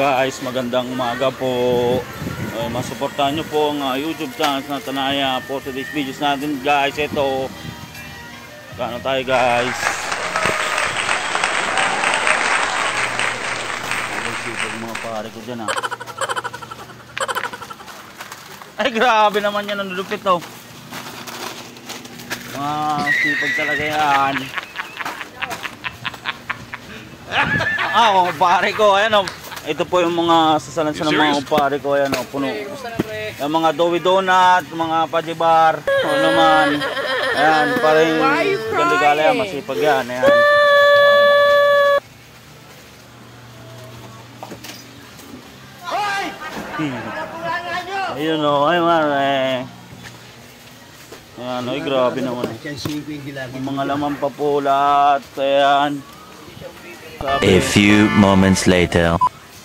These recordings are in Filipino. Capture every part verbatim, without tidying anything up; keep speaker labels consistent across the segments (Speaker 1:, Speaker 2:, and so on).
Speaker 1: guys, magandang umaga po. Uh, masuportahan nyo po ang uh, YouTube channel na Tanaya for today's videos natin guys. Ito, kano tayo guys. Ang mga pare ko dyan ah. Ay grabe naman yan, ang lupit to. Mga sipag talaga yan. Ah, oh, pare ko, ayan oh. Ito po yung mga sasalansan ng mga pare ko, ayan oh, puno. Yung mga dowi donut, mga pajibar, ano naman. Ayan, parang ganda-gala yan, masipag yan, ayan. Ayun o, ay mare. Ayan, ay grabe naman. Ang mga laman pa po lahat, ayan.
Speaker 2: A few moments later.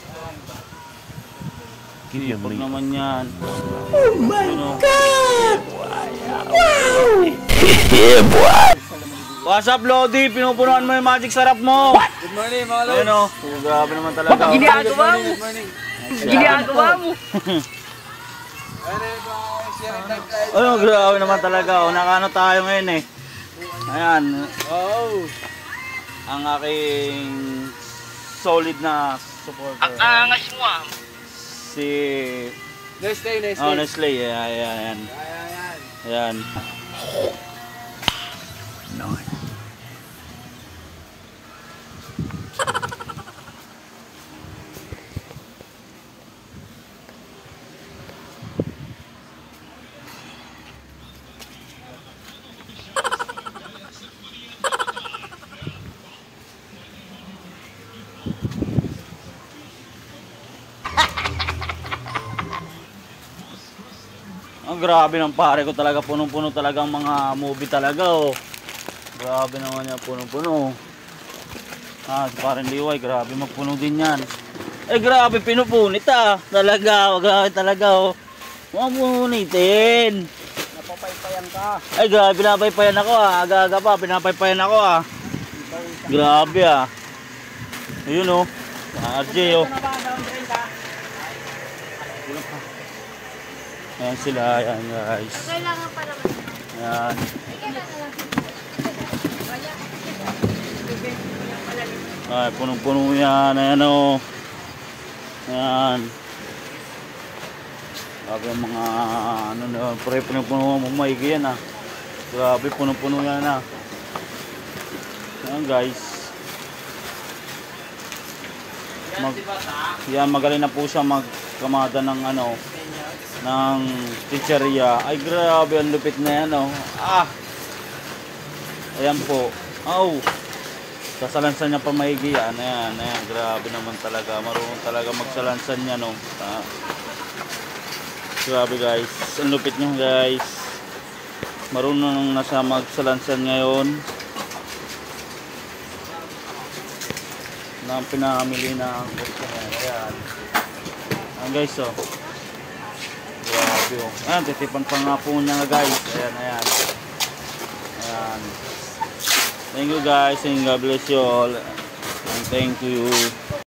Speaker 1: Sipag naman yan.
Speaker 2: Oh my God! Yeah, boy!
Speaker 1: What's up, Lodi? Pinupunuan mo yung magic sarap mo. What?
Speaker 3: Good morning, mga lods.
Speaker 1: Ayun o, grabe naman talaga.
Speaker 3: Ginagawa mo. Ginagawa mo.
Speaker 1: Ayun, grabe naman talaga. O, nakano tayo ngayon eh. Ayan.
Speaker 3: Oh.
Speaker 1: Ang aking solid na supporter.
Speaker 3: Ang angas mo ah.
Speaker 1: Si...
Speaker 3: Nestle, Nestle.
Speaker 1: Oh, Nestle. Ayan, ayan, ayan. Ayan. Nice. Ang grabe ng pare ko talaga, punong-puno talaga ang mga movie talaga oh. Grabe naman yan, punong-puno. Ah, si parang Liway, grabe magpuno din yan. Eh grabe, pinupunit ah. Talaga, grabe talaga oh. Mapunitin.
Speaker 3: Napapaypayan ka.
Speaker 1: Ay grabe, pinapaypayan ako ah. Aga-aga pa, pinapaypayan ako ah. Grabe ah. Ayun oh. R J oh. Ayan sila, ayan guys.
Speaker 4: Kailangan pa naman.
Speaker 1: Ayan. Ay, punong-puno yan. Ayan o. Ayan. Grabe ang mga, ano na, pare punong-puno ang maigi yan ah. Grabe, punong-puno yan ah. Ayan guys. Mag, yan, magaling na po siya magkamada ng ano, ng chicheria. Ay grabe, ang lupit na yan oh. Ah, ayan po. Oh, sasalansan niya pa maigi yan. Ayan, ayan, grabe naman talaga. Marunong talaga magsalansan niya no. Ah, grabe guys, ang lupit niya guys. Marunong na siya magsalansan ngayon. Na pinamili na ayan, ayan. Ayan guys oh. Grabe oh. Ayan, titipan pa nga po niya nga guys. Ayan, ayan. Ayan. Thank you guys and God bless you all. And thank you.